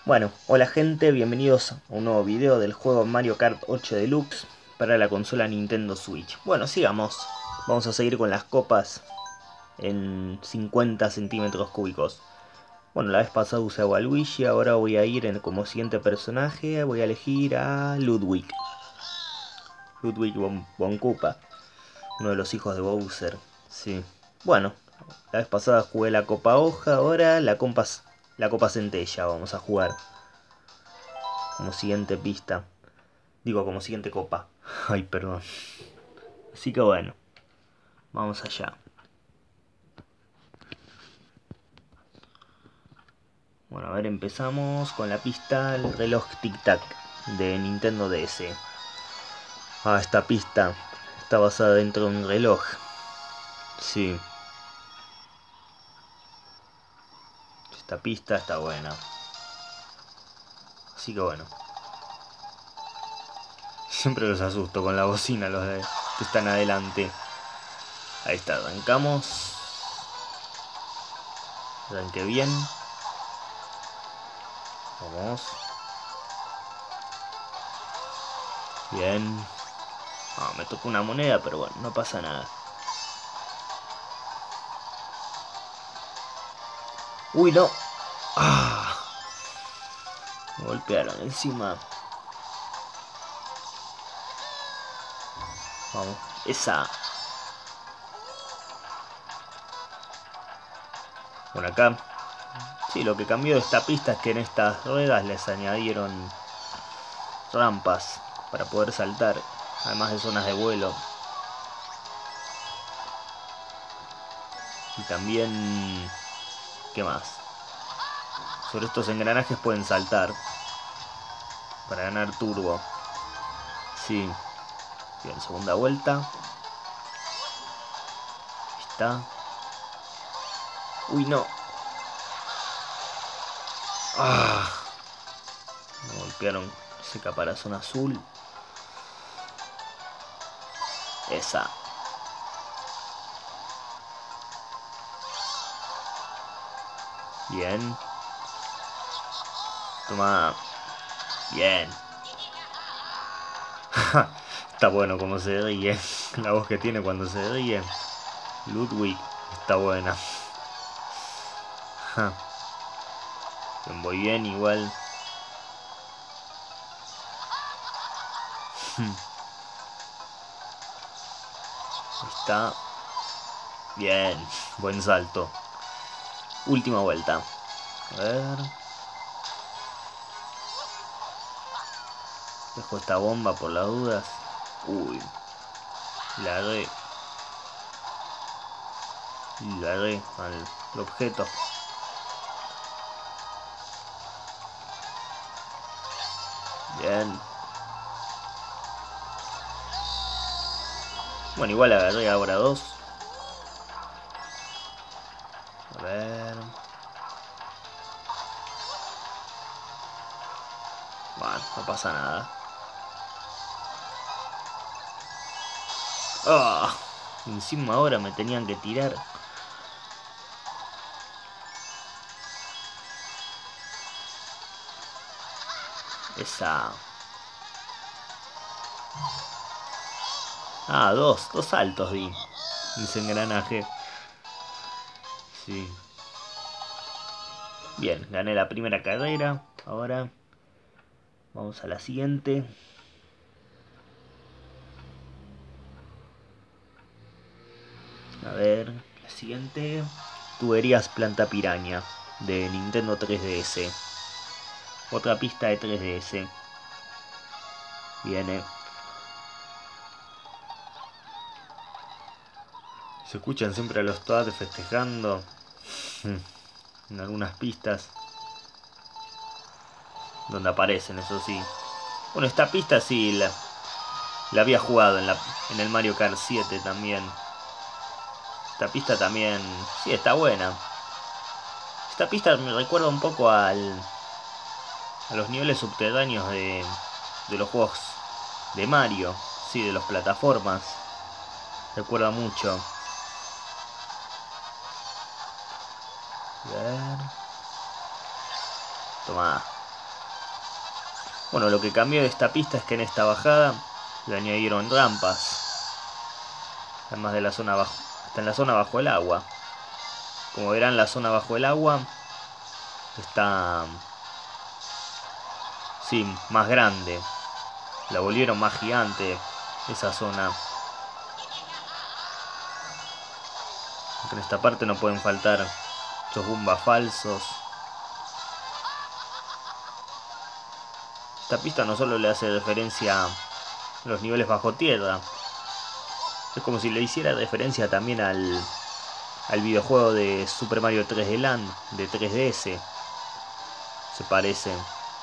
Bueno, hola gente, bienvenidos a un nuevo video del juego Mario Kart 8 Deluxe para la consola Nintendo Switch. Bueno, sigamos. Vamos a seguir con las copas en 50 centímetros cúbicos. Bueno, la vez pasada usé a Waluigi, ahora voy a ir como siguiente personaje, voy a elegir a Ludwig. Ludwig von Koopa, uno de los hijos de Bowser. Sí. Bueno, la vez pasada jugué la Copa Hoja, ahora la Copa Centella vamos a jugar. Como siguiente pista. Digo, como siguiente copa. Ay, perdón. Así que bueno, vamos allá. Bueno, a ver, empezamos con la pista el reloj Tic Tac de Nintendo DS. Ah, esta pista está basada dentro de un reloj. Sí. Esta pista está buena. Así que bueno. Siempre los asusto con la bocina los que están adelante. Ahí está, arrancamos. Arranqué bien. Vamos. Bien. Ah, me tocó una moneda, pero bueno, no pasa nada. Uy, no. Ah, me golpearon encima. Vamos. Esa. Bueno, acá. Sí, lo que cambió de esta pista es que en estas ruedas les añadieron rampas para poder saltar. Además de zonas de vuelo. Y también... ¿Qué más? Sobre estos engranajes pueden saltar. Para ganar turbo. Sí. Bien, segunda vuelta. Ahí está. Uy, no. Ah. Me golpearon ese caparazón azul. Esa. Bien. Toma. Bien. Está bueno como se ríe. La voz que tiene cuando se ríe. Ludwig está buena. Voy bien igual. Está bien. Buen salto. Última vuelta. A ver. Dejo esta bomba por las dudas. Uy. La agarré. Y la agarré al objeto. Bien. Bueno, igual agarré ahora dos. A ver. Bueno, no pasa nada. ¡Ah! Encima ahora me tenían que tirar. Esa. Ah, dos saltos di. Ese engranaje. Sí. Bien, gané la primera carrera. Ahora vamos a la siguiente. A ver, la siguiente. Tuberías Planta Piraña de Nintendo 3DS. Otra pista de 3DS. Viene. Se escuchan siempre a los Toads festejando. En algunas pistas. Donde aparecen, eso sí. Bueno, esta pista sí la había jugado en el Mario Kart 7 también. Esta pista también... Sí, está buena. Esta pista me recuerda un poco a los niveles subterráneos de los juegos de Mario. Sí, de las plataformas. Recuerda mucho. A ver. Toma. Bueno, lo que cambió de esta pista es que en esta bajada le añadieron rampas. Además de la zona bajo, está en la zona bajo el agua. Como verán, la zona bajo el agua está, sí, más grande. La volvieron más gigante esa zona. En esta parte no pueden faltar estos Goombas falsos. Esta pista no solo le hace referencia a los niveles bajo tierra, es como si le hiciera referencia también al videojuego de Super Mario 3D Land de 3DS. Se parece.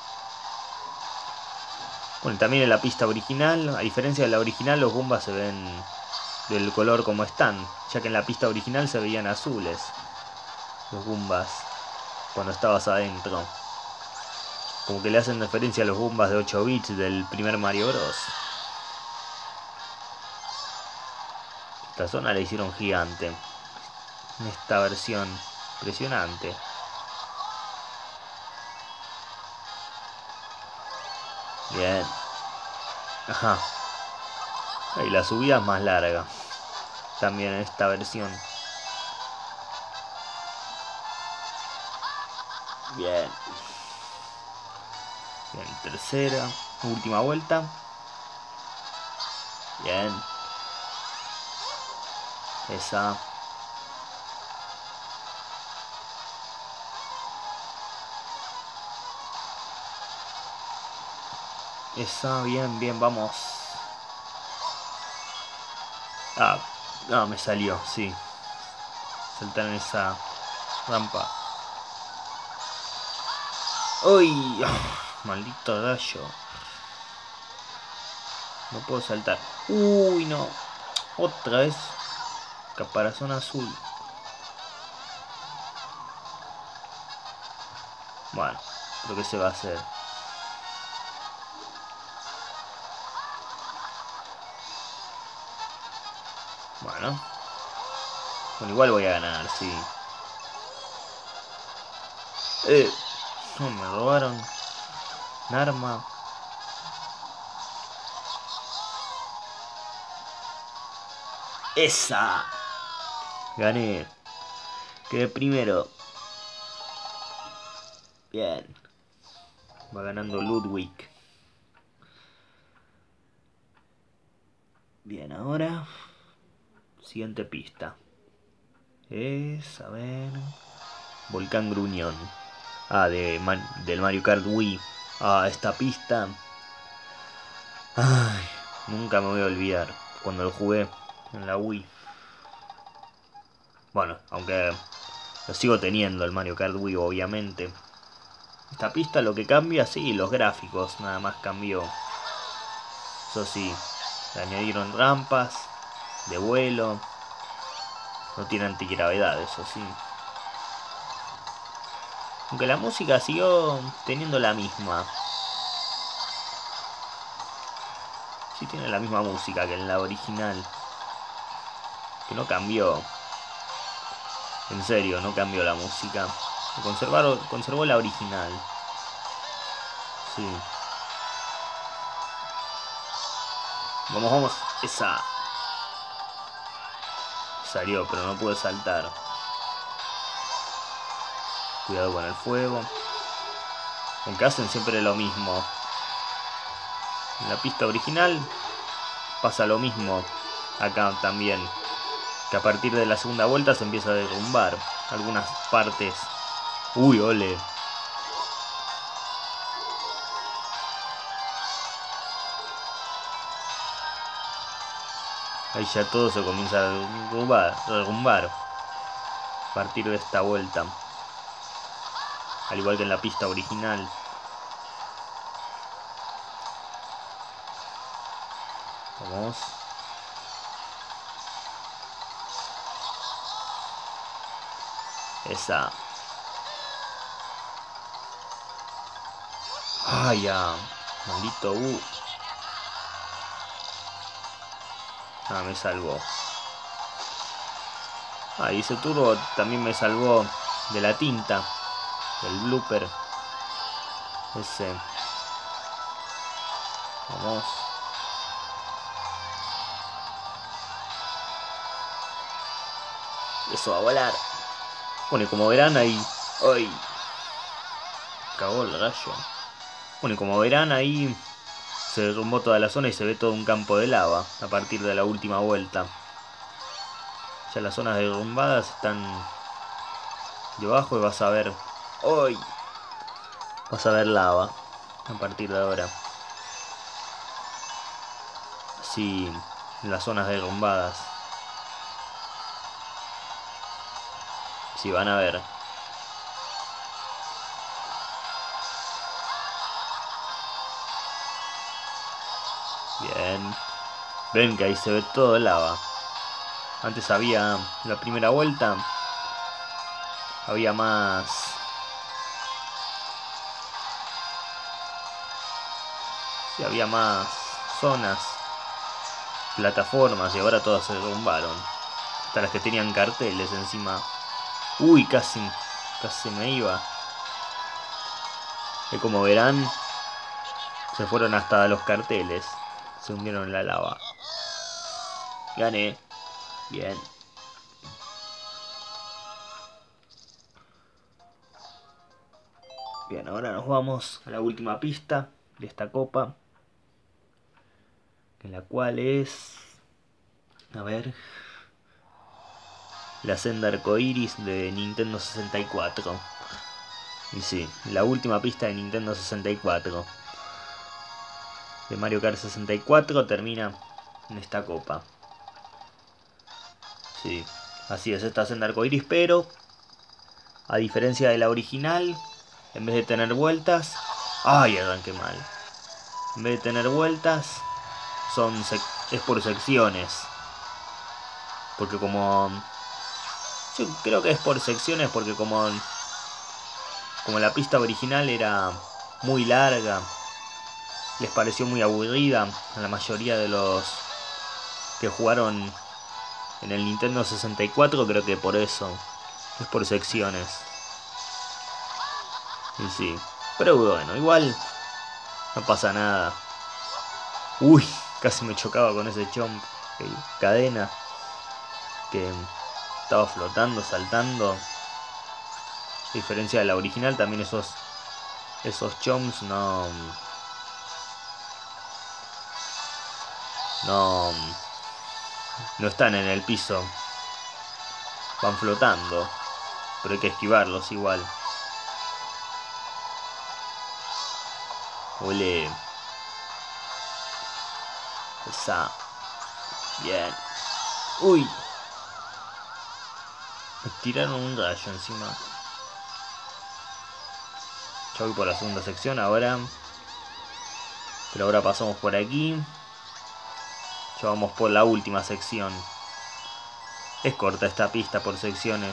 Bueno, también en la pista original, a diferencia de la original, los Goombas se ven del color como están, ya que en la pista original se veían azules los Goombas cuando estabas adentro. Como que le hacen referencia a los Goombas de 8 bits del primer Mario Bros. Esta zona la hicieron gigante en esta versión. Impresionante. Bien. Ajá. Y la subida es más larga también en esta versión. Bien. Bien, tercera, última vuelta. Bien. Esa. Esa, bien, bien, vamos. Ah, me salió, sí. Saltar en esa rampa. ¡Uy! Maldito gallo. No puedo saltar. ¡Uy, no! Otra vez. Caparazón azul. Bueno, creo que se va a hacer. Bueno, igual voy a ganar, sí. No, me robaron un arma. ¡Esa! Gané. Quedé primero. Bien. Va ganando Ludwig. Bien, ahora siguiente pista. Es, a ver... Volcán Gruñón. Del Mario Kart Wii. Esta pista. Ay, nunca me voy a olvidar cuando lo jugué en la Wii. Bueno, aunque lo sigo teniendo el Mario Kart Wii, obviamente. Esta pista lo que cambia, sí, los gráficos, nada más cambió. Eso sí, le añadieron rampas de vuelo. No tiene antigravedad, eso sí. Aunque la música siguió teniendo la misma. Sí tiene la misma música que en la original. Que no cambió. En serio, no cambió la música. Conservó la original. Sí. Vamos, vamos. Esa. Salió, pero no pude saltar. Cuidado con el fuego. Aunque hacen siempre lo mismo. En la pista original pasa lo mismo. Acá también. Que a partir de la segunda vuelta se empieza a derrumbar algunas partes. Uy, ole. Ahí ya todo se comienza a derrumbar a partir de esta vuelta. Al igual que en la pista original. Vamos. Esa. Ay, ya. Maldito me salvó. Y ese turbo también me salvó de la tinta. Del blooper. Ese. Vamos. Eso va a volar. Bueno, y como verán ahí... ¡Ay! Cagó el rayo. Bueno, y como verán ahí... Se derrumbó toda la zona y se ve todo un campo de lava a partir de la última vuelta. Ya las zonas derrumbadas están debajo y vas a ver... ¡Ay! Vas a ver lava a partir de ahora. Así, en las zonas derrumbadas. Sí, van a ver. Bien. Ven que ahí se ve todo lava. Antes había... La primera vuelta... Había más... Sí, había más zonas, plataformas, y ahora todas se derrumbaron. Hasta las que tenían carteles encima. Uy, casi me iba. Y como verán, se fueron hasta los carteles. Se hundieron en la lava. Gané. Bien. Bien, ahora nos vamos a la última pista de esta copa. En la cual es... A ver... La senda arcoiris de Nintendo 64. Y sí, la última pista de Nintendo 64. De Mario Kart 64 termina en esta copa. Sí, así es, esta senda arcoiris, pero a diferencia de la original, en vez de tener vueltas... ¡Ay, arranqué mal! En vez de tener vueltas, es por secciones. Porque como... Yo creo que es por secciones porque como la pista original era muy larga, les pareció muy aburrida a la mayoría de los que jugaron en el Nintendo 64, creo que por eso, es por secciones. Y sí, pero bueno, igual no pasa nada. Uy, casi me chocaba con ese chomp, cadena, que estaba flotando, saltando. A diferencia de la original, también esos chomps no no están en el piso, van flotando, pero hay que esquivarlos igual. Ole. Esa. Bien. Uy. Me tiraron un rayo encima. Ya voy por la segunda sección ahora. Pero ahora pasamos por aquí. Ya vamos por la última sección. Es corta esta pista por secciones.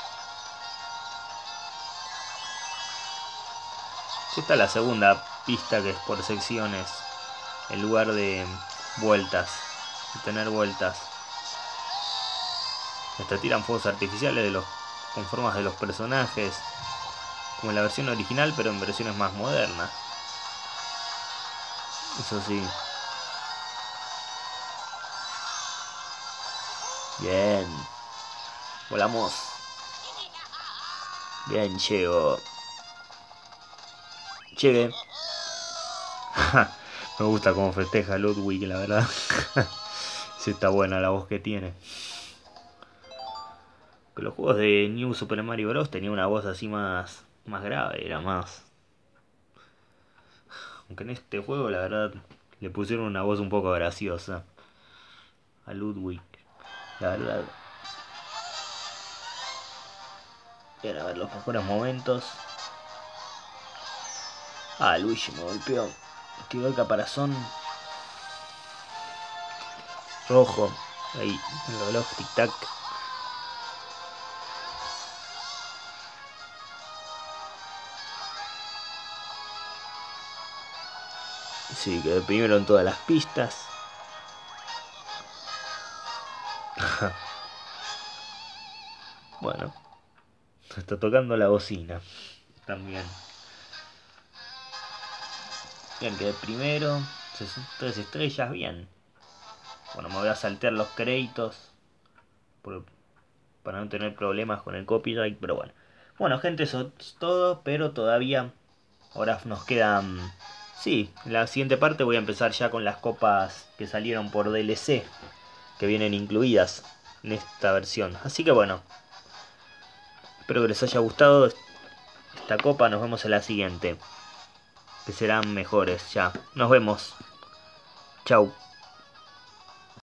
Esta es la segunda pista que es por secciones. En lugar de vueltas. De tener vueltas. Hasta tiran fuegos artificiales con formas de los personajes. Como en la versión original, pero en versiones más modernas. Eso sí. Bien. Volamos. Bien, llego. Llegué. Me gusta cómo festeja Ludwig, la verdad. Sí, está buena la voz que tiene. Que los juegos de New Super Mario Bros. Tenían una voz así más grave, era más... Aunque en este juego, la verdad, le pusieron una voz un poco graciosa a Ludwig, la verdad. Bien, a ver los mejores momentos. Ah, Luigi me golpeó. Activó el caparazón rojo. Ahí, el reloj tic-tac. Sí, quedé primero en todas las pistas. Bueno, se está tocando la bocina también. Bien, quedé primero. 3 estrellas, bien. Bueno, me voy a saltear los créditos para no tener problemas con el copyright, pero bueno. Bueno, gente, eso es todo, pero todavía ahora nos quedan... Sí, en la siguiente parte voy a empezar ya con las copas que salieron por DLC, que vienen incluidas en esta versión. Así que bueno, espero que les haya gustado esta copa. Nos vemos en la siguiente, que serán mejores ya. Nos vemos. Chau.